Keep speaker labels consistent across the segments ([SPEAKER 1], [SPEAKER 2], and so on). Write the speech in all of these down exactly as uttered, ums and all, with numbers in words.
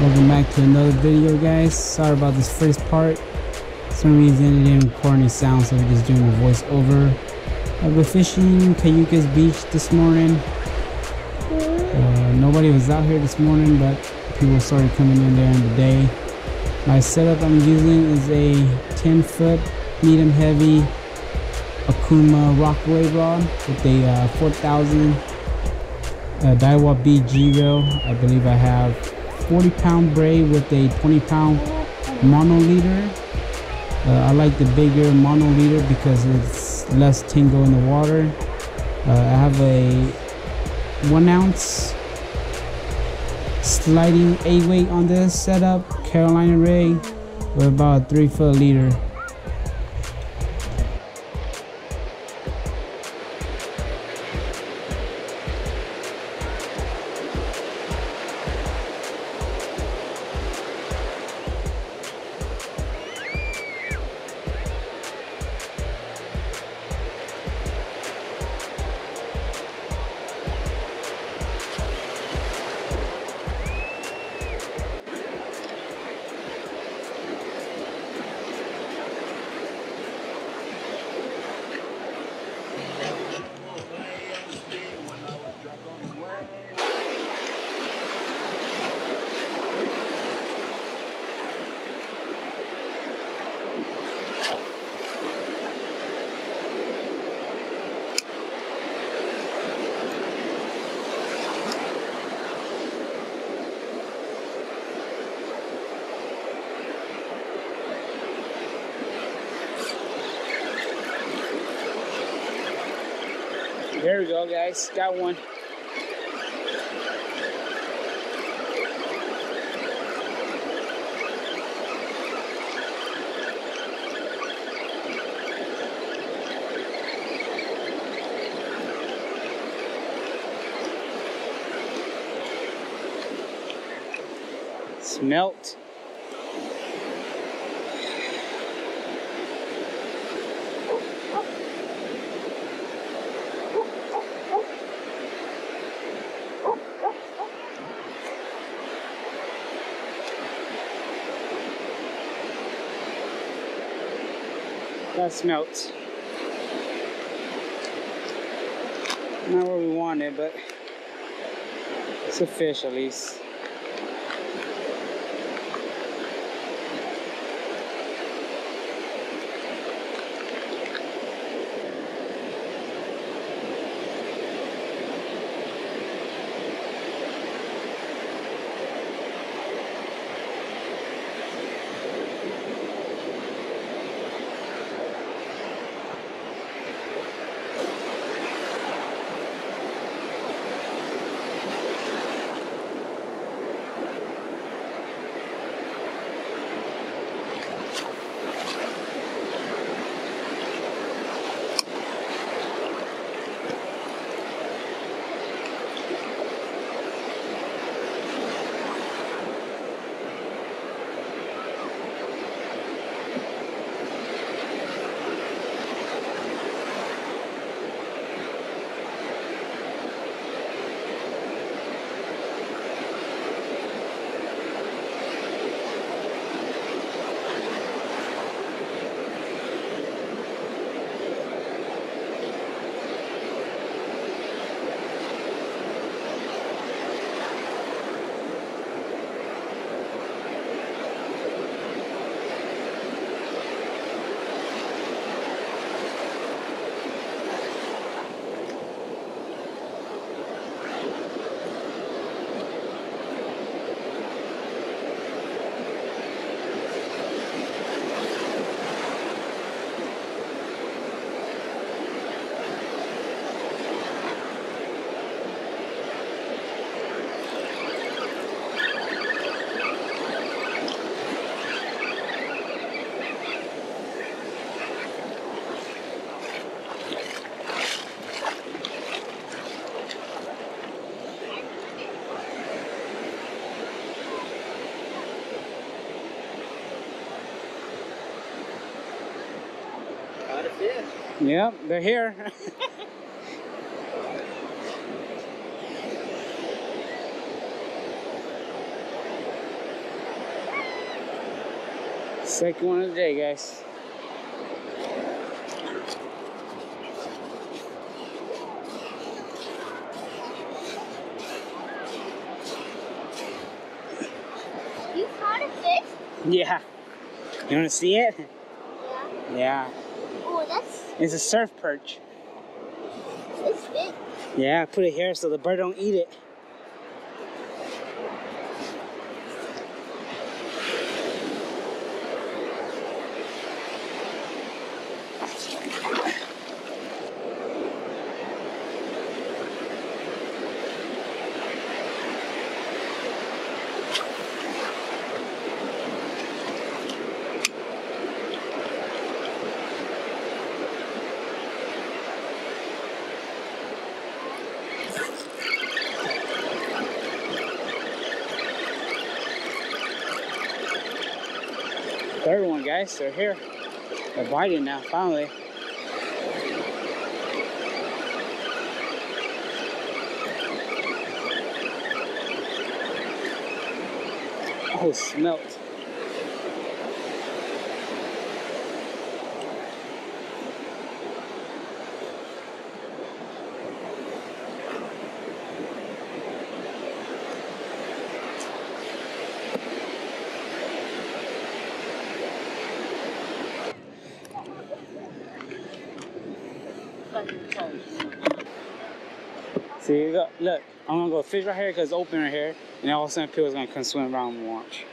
[SPEAKER 1] Welcome back to another video, guys. Sorry about this first part. For some reason it didn't record any sound, so we're just doing a voiceover. I've been fishing Cayucas Beach this morning. Uh, nobody was out here this morning, but people started coming in there in the day. My setup I'm using is a ten foot medium heavy Okuma Rockaway rod with a uh, four thousand uh, Daiwa B G reel. I believe I have forty pound braid with a twenty pound mono leader. Uh, I like the bigger mono leader because it's less tingle in the water. Uh, I have a one ounce sliding eight weight on this setup, Carolina rig, with about a three foot leader. There we go, guys. Got one. Smelt. That smelts. Not where we wanted, but it's a fish at least. Yep, they're here. Second one of the day, guys.
[SPEAKER 2] You caught a fish?
[SPEAKER 1] Yeah. You want to see it?
[SPEAKER 2] Yeah.
[SPEAKER 1] Yeah.
[SPEAKER 2] Oh, that's...
[SPEAKER 1] It's a surf perch.
[SPEAKER 2] It's big.
[SPEAKER 1] Yeah, put it here so the bird don't eat it. Third one, guys. They're here. They're biting now, finally. Oh, smelt. See, look, look, I'm gonna go fish right here because it's open right here, and all of a sudden people's gonna come swim around and watch.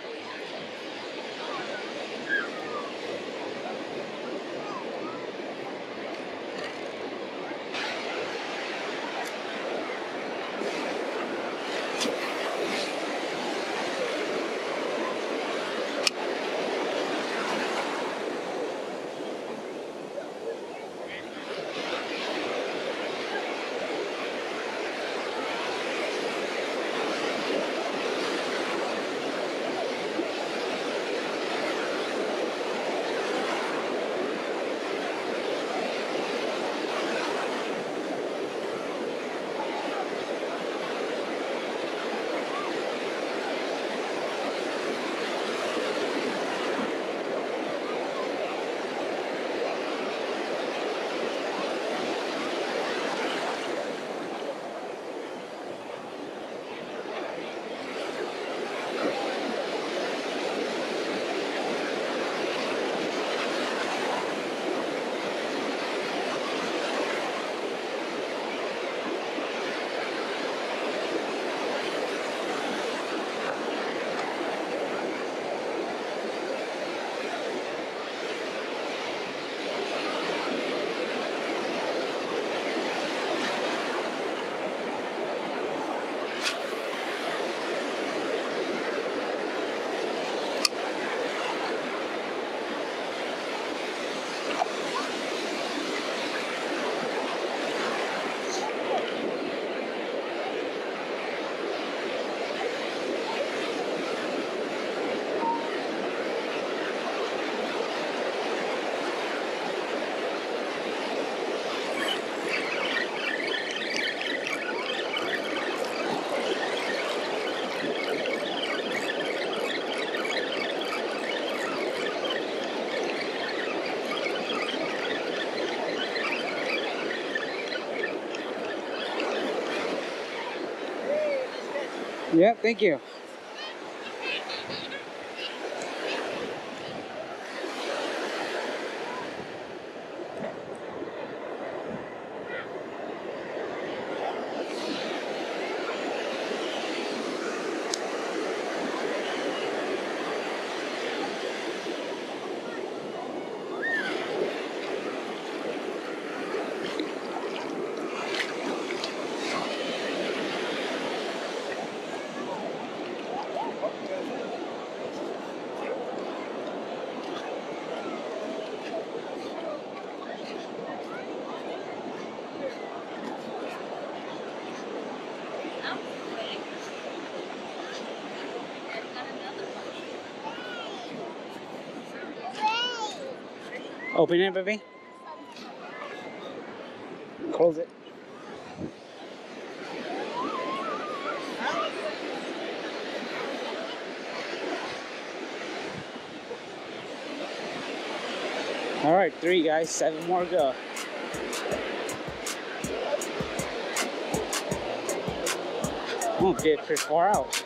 [SPEAKER 1] Yeah, thank you. Open it, baby. Close it. All right, three guys, seven more to go. Won't get pretty far out.